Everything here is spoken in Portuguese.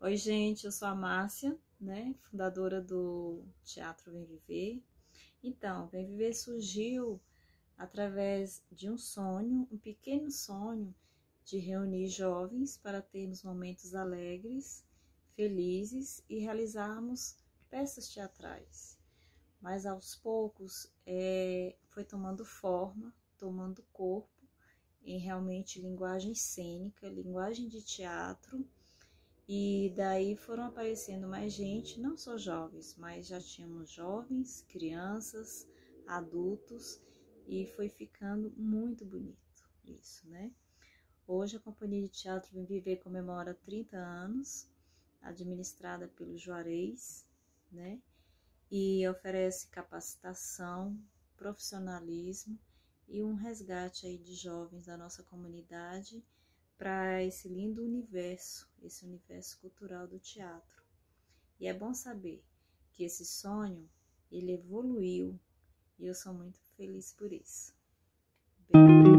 Oi, gente, eu sou a Márcia, né, fundadora do Teatro Vem Viver. Então, Vem Viver surgiu através de um sonho, um pequeno sonho, de reunir jovens para termos momentos alegres, felizes e realizarmos peças teatrais. Mas aos poucos foi tomando forma, tomando corpo em realmente linguagem cênica, linguagem de teatro. E daí foram aparecendo mais gente, não só jovens, mas já tínhamos jovens, crianças, adultos, e foi ficando muito bonito isso, né? Hoje a Companhia de Teatro Vem Viver comemora 30 anos, administrada pelo Juarez, né? E oferece capacitação, profissionalismo e um resgate aí de jovens da nossa comunidade para esse lindo universo, esse universo cultural do teatro. E é bom saber que esse sonho, ele evoluiu e eu sou muito feliz por isso. Bem...